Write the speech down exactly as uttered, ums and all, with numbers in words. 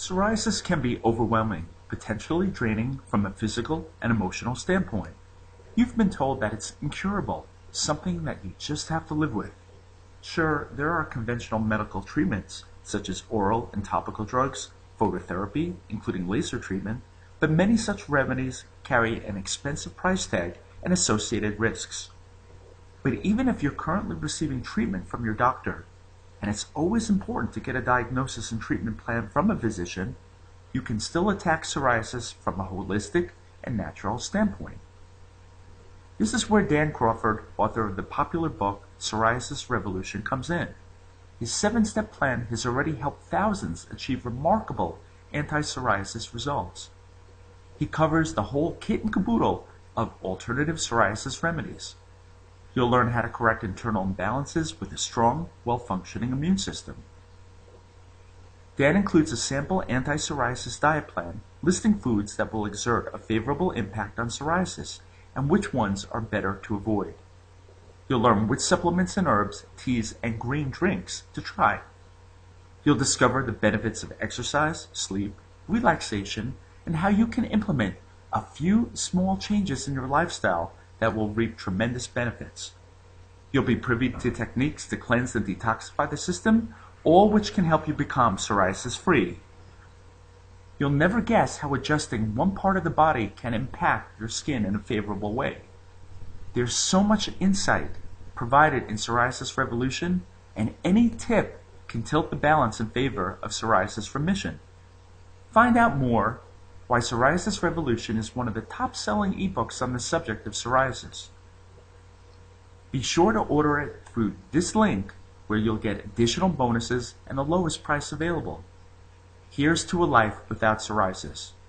Psoriasis can be overwhelming, potentially draining from a physical and emotional standpoint. You've been told that it's incurable, something that you just have to live with. Sure, there are conventional medical treatments, such as oral and topical drugs, phototherapy, including laser treatment, but many such remedies carry an expensive price tag and associated risks. But even if you're currently receiving treatment from your doctor, and it's always important to get a diagnosis and treatment plan from a physician, you can still attack psoriasis from a holistic and natural standpoint. This is where Dan Crawford, author of the popular book Psoriasis Revolution, comes in. His seven-step plan has already helped thousands achieve remarkable anti-psoriasis results. He covers the whole kit and caboodle of alternative psoriasis remedies. You'll learn how to correct internal imbalances with a strong, well-functioning immune system. Dan includes a sample anti-psoriasis diet plan listing foods that will exert a favorable impact on psoriasis and which ones are better to avoid. You'll learn which supplements and herbs, teas, and green drinks to try. You'll discover the benefits of exercise, sleep, relaxation, and how you can implement a few small changes in your lifestyle that will reap tremendous benefits. You'll be privy to techniques to cleanse and detoxify the system, all which can help you become psoriasis-free. You'll never guess how adjusting one part of the body can impact your skin in a favorable way. There's so much insight provided in Psoriasis Revolution, and any tip can tilt the balance in favor of psoriasis remission. Find out more why Psoriasis Revolution is one of the top-selling ebooks on the subject of psoriasis. Be sure to order it through this link where you'll get additional bonuses and the lowest price available. Here's to a life without psoriasis.